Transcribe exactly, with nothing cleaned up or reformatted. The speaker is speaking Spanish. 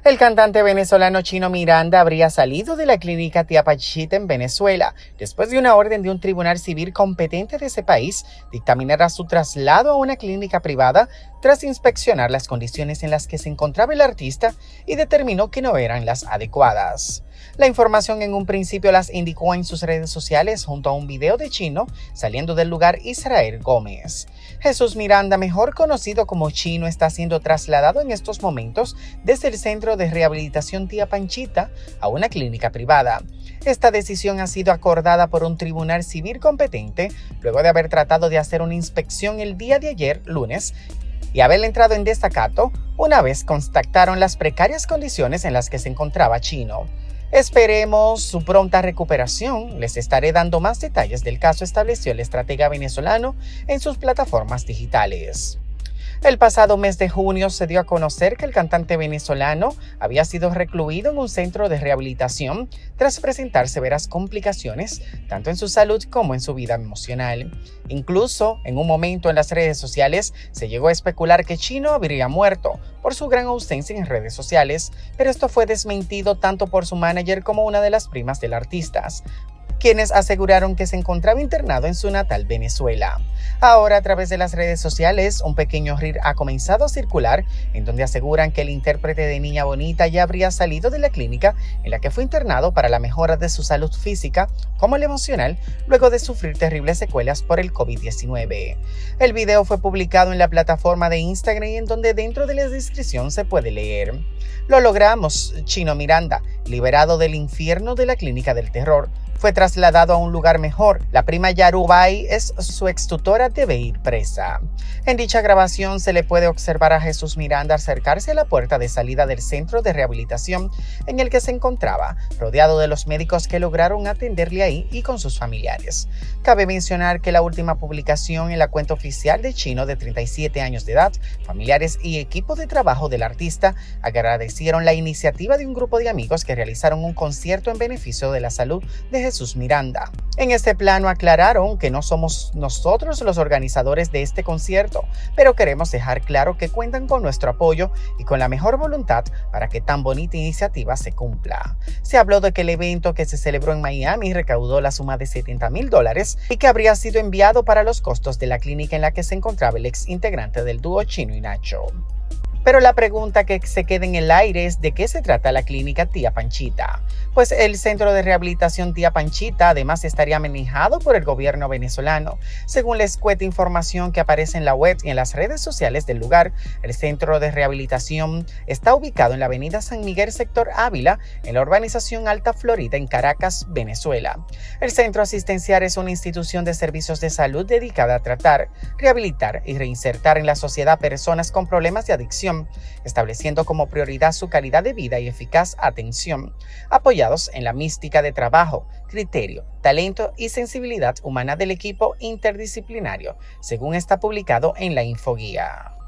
El cantante venezolano Chino Miranda habría salido de la clínica Tia Panchita en Venezuela después de una orden de un tribunal civil competente de ese país dictaminara su traslado a una clínica privada tras inspeccionar las condiciones en las que se encontraba el artista y determinó que no eran las adecuadas. La información en un principio las indicó en sus redes sociales junto a un video de Chino saliendo del lugar Israel Gómez. Jesús Miranda, mejor conocido como Chino, está siendo trasladado en estos momentos desde el Centro de Rehabilitación Tia Panchita a una clínica privada. Esta decisión ha sido acordada por un tribunal civil competente luego de haber tratado de hacer una inspección el día de ayer, lunes, y haber entrado en desacato una vez constataron las precarias condiciones en las que se encontraba Chino. Esperemos su pronta recuperación. Les estaré dando más detalles del caso, estableció el estratega venezolano en sus plataformas digitales. El pasado mes de junio se dio a conocer que el cantante venezolano había sido recluido en un centro de rehabilitación tras presentar severas complicaciones, tanto en su salud como en su vida emocional. Incluso, en un momento en las redes sociales, se llegó a especular que Chino habría muerto por su gran ausencia en redes sociales, pero esto fue desmentido tanto por su manager como una de las primas del artista, quienes aseguraron que se encontraba internado en su natal Venezuela. Ahora, a través de las redes sociales, un pequeño reel ha comenzado a circular en donde aseguran que el intérprete de Niña Bonita ya habría salido de la clínica en la que fue internado para la mejora de su salud física como la emocional luego de sufrir terribles secuelas por el COVID diecinueve. El video fue publicado en la plataforma de Instagram en donde dentro de la descripción se puede leer: "Lo logramos, Chino Miranda, liberado del infierno de la clínica del terror. Fue trasladado a un lugar mejor. La prima Yarubay es su extutora, debe ir presa". En dicha grabación se le puede observar a Jesús Miranda acercarse a la puerta de salida del centro de rehabilitación en el que se encontraba, rodeado de los médicos que lograron atenderle ahí y con sus familiares. Cabe mencionar que la última publicación en la cuenta oficial de Chino, de treinta y siete años de edad, familiares y equipo de trabajo del artista agradecieron la iniciativa de un grupo de amigos que realizaron un concierto en beneficio de la salud de Jesús Jesús Miranda. En este plano aclararon que no somos nosotros los organizadores de este concierto, pero queremos dejar claro que cuentan con nuestro apoyo y con la mejor voluntad para que tan bonita iniciativa se cumpla. Se habló de que el evento que se celebró en Miami recaudó la suma de setenta mil dólares y que habría sido enviado para los costos de la clínica en la que se encontraba el ex integrante del dúo Chino y Nacho. Pero la pregunta que se queda en el aire es ¿de qué se trata la clínica Tia Panchita? Pues el centro de rehabilitación Tia Panchita además estaría manejado por el gobierno venezolano. Según la escueta información que aparece en la web y en las redes sociales del lugar, el centro de rehabilitación está ubicado en la avenida San Miguel, sector Ávila, en la urbanización Alta Florida, en Caracas, Venezuela. El centro asistencial es una institución de servicios de salud dedicada a tratar, rehabilitar y reinsertar en la sociedad personas con problemas de adicción, estableciendo como prioridad su calidad de vida y eficaz atención, apoyados en la mística de trabajo, criterio, talento y sensibilidad humana del equipo interdisciplinario, según está publicado en la infoguía.